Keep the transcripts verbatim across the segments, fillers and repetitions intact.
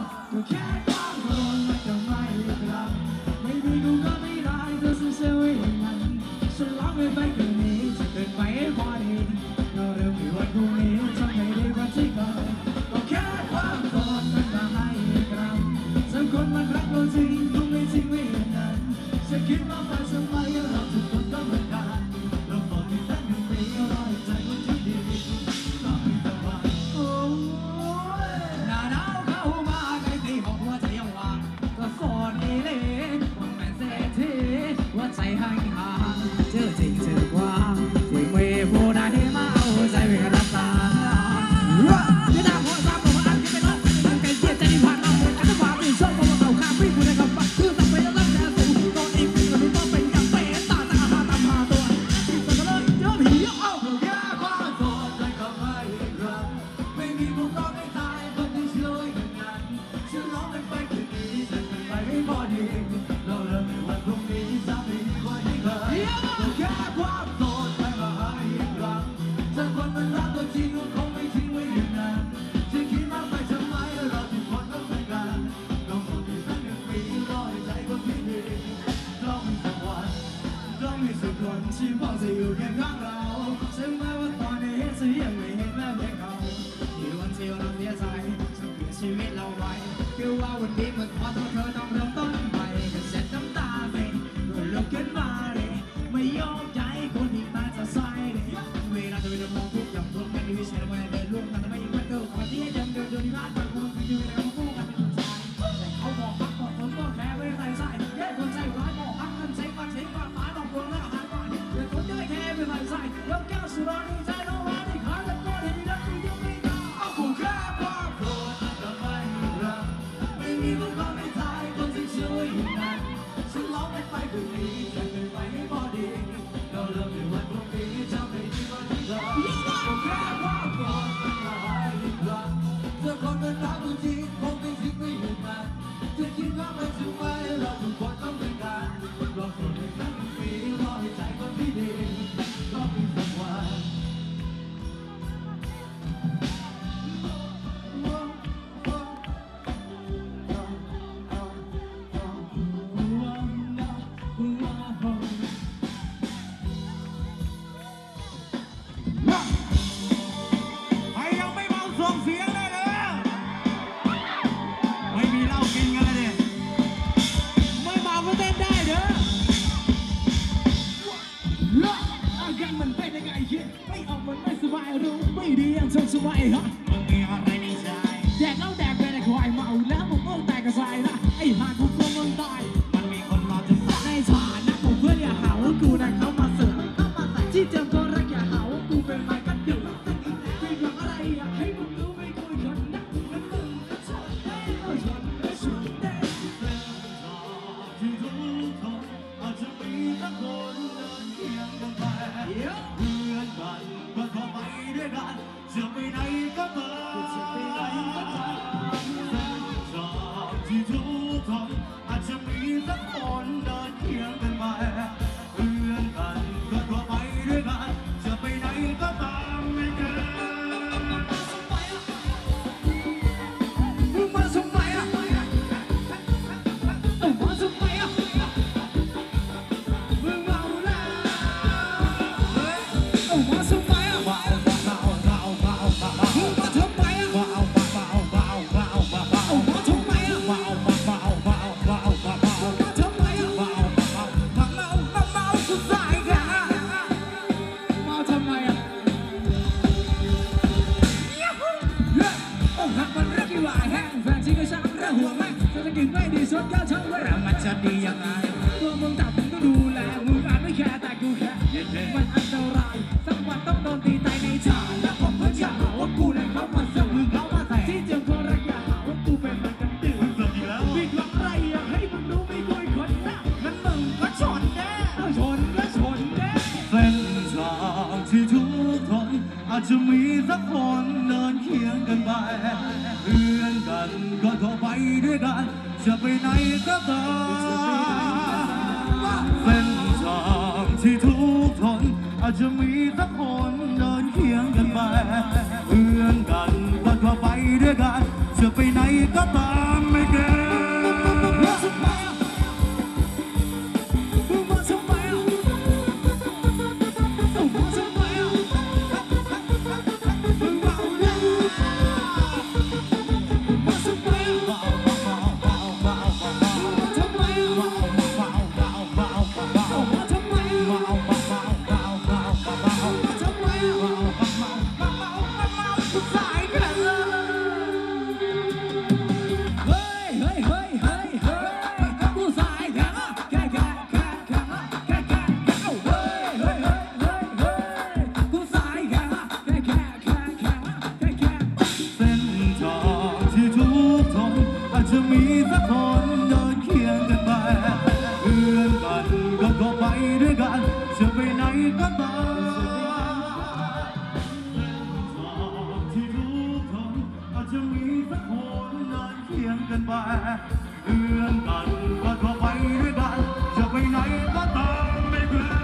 ก็แค่ความโกรธมันจะไม่กลับไม่ดีกูก็ไม่ได้เธอเสียไว้อย่างนั้นฉันร้องไม่ไปคืนนี้จะเกินไปพอดีเราเริ่มมีวันพรุ่งนี้ทำให้ดีกว่าที่เคยก็แค่ความโกรธมันจะไม่กลับสักคนมันรักเราจริงคงไม่ทิ้งไว้อย่างนั้นฉันคิดว่าไปทำไมเราทุกคนต้องเหมือนกันเราบอกที่ตั้งหนึ่งปีเราใจมันที่ดีเราไม่ต้องว่าโอ้ยหน้าหนาวเข้ามาใกล้ตีบอกว่าใจยังว่างก็ก่อนนี้เลยว่าแม่เศรษฐีว่าใจห่างห่างเจอจริงเจอกว่าที่ไม่พูดได้มาเอาใจไปกระตาที่ตาหัวตาบอกว่าอันที่เป็นน้องมันไกลเจี๊ยบใจที่ผ่านมาหมดกันทุกความที่ชอบบอกว่าเขาข้ามพี่กูได้กับปั๊บคือตั้งไปแล้วตั้งแต่สูงตอนอีกปีก็รู้ว่าเป็นอย่างเป็นตาตาหาตาหาตัวที่สุดเลยเจอผีเอาแค่ความโกรธใจก็ไม่รักไม่มีพวกเราไม่ตายคนที่ช่วยอย่างนั้นฉันร้องไปคืนนี้ฉันไปไม่พอดีเราเริ่มในวันพรุ่งนี้จะไม่ดีกว่าที่เคยก็แค่ความโกรธใจมาหาอีกครั้งถ้าคนมันรักตัวจริงคงไม่ทิ้งไว้อย่างนั้นจะคิดมากไปทำไมเราทุกคนต้องเป็นกันต้องบอกที่สักหนึ่งปีรอให้ใจคนที่ดีต้องมีสักวันต้องมีสักคนที่พอจะอยู่เคียงข้างเราถึงแม้ว่าตอนนี้จะยังไม่เห็นแม้เพียงเขาที่วันที่เราเสียใจจะเปลี่ยนชีวิตเราไว้คือว่าวันนี้มันพอต้องเธอต้องเริ่มต้นใหม่ก็เสร็จน้ำตาเลยก็ลุกขึ้นมาเลยไม่ยอมใจคนที่ตายจะใส่เลยเวลาจะไปมองทุกอย่างรวมกันในวิเศษไม่ได้ร่วมกันแต่ไม่ยิ่งมันเกิดความที่ยังเดินจนที่ร้านมันคงคืออยู่ในความคู่กันเป็นคนชายแต่เขาบอกพักบอกผมก็แค่ไม่ใส่ใส่แค่คนใจร้ายบอกพักกันใช้กันใช้กันหมาดอกบัวแล้วหายไปแต่คนได้แค่ไม่ใส่ใส่แล้วแก้วสุราดีใจน้องร้านที่ขายแล้วก็ที่รักที่ยังไม่ได้เอาผมแค่ความโกรธจะไม่รักไม่มีมันก็ไม่ตายคนที่ช่วยอย่างนั้นฉันร้องไม่ไปคืนนี้จะเป็นไปไม่พอดีเราเริ่มในวันพรุ่งนี้จะไม่ดีกว่าที่เคยก็แค่ความโกรธจะหายอีกครั้งถ้าคนมันรักตัวจริงคงไม่ทิ้งไว้อย่างนั้นจะคิดว่ามันจะไม่เราทุกคนต้องเป็นกันเราคนในครั้งปีรอให้ใจคนที่ดีก็มีสักวันใครยังไม่เมาส่งเสียงได้เลยไม่มีเหล้ากินกันเลยไม่เมาก็เต้นได้เด้ออาการมันเป็นยังไงเชี่ยไม่ออกมันไม่สบายรู้ไม่ดียังทนสบายฮะมึงมีอะไรในใจแดกเอาแดกไปแต่ควายเมาแล้วมึงต้องแตกกระจายนะไอ้ห่าทุกคนมึงตายมันมีคนรอจนตายในฐานะของเพื่อนอย่าหาว่ากูได้เข้ามาเสือกที่เจอก็รักอย่าหาว่ากูเป็นไม้กันเดือดคือหวังอะไรอยากให้มึงรู้ไม่คุยกันนะแล้วมึงก็ชนได้ก็ชนได้ชนได้ที่ทุกคนอาจจะมีสักคนเดินเคียงกันไปเพื่อนกันก็ขอไปด้วยกันจะไปไหนก็ตามที่ทุกคนอาจจะมีสักคนเดินเคียงกันไปเพื่อนกันก็ขอไปด้วยกันจะไปไหนก็ตามไม่เกินมึงมาทำไมอ่ะมึงมาทำไมอ่ะมึงเมาแล้วมึงมาทำไมอ่ะเมาเมาเมาเมาเมามึงมาทำไมอ่ะเมาเมาเมาเมาเมาเมามึงมาทำไมอ่ะเมาเมาเมาเมาเมาเมามึงมาทำไมอ่ะเมาเมาเมาเมาเมาเมาสุดสายกันเมาทำไมอ่ะหากมันรักที่ว่าแห้งแฟนที่ก็ช่างเรื่องห่วงแม่เศรษฐกิจไม่ดีสุดก็ทั้งเวลามันจะดียังไงตัวมึงจับมึงต้องดูแลมึงอาจไม่แคร์แต่กูแคร์มันอันตรายสักวันต้องโดนตีตายในฉากและผมเพื่อนอย่าหาว่ากูเลยเข้ามาเสือกมึงเข้ามาแต่ที่เจอคนรักอย่าหาว่ากูเป็นมันกันดื้อมีหวังอะไรอยากให้มึงรู้ไม่คุยคนนะงั้นมึงก็ชนแน่ชนก็ชนแน่เส้นทางที่ทุกคนอาจจะมีสักคนเดินเคียงกันไปเพื่อนกันก็ขอไปด้วยกันจะไปไหนก็ตามเส้นทางที่ทุกคนอาจจะมีสักคนเดินเคียงกันไปเพื่อนกันก็ขอไปด้วยกันจะไปไหนก็ตามสักคนเดินเคียงกันไปเพื่อนกันก็ก็ไปด้วยกันจะไปไหนก็ตามที่รู้ทันอาจจะมีสักคนเดินเคียงกันไปเพื่อนกันก็ก็ไปด้วยกันจะไปไหนก็ตามไม่เบื่อ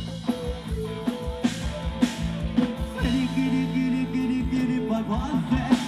But what's that?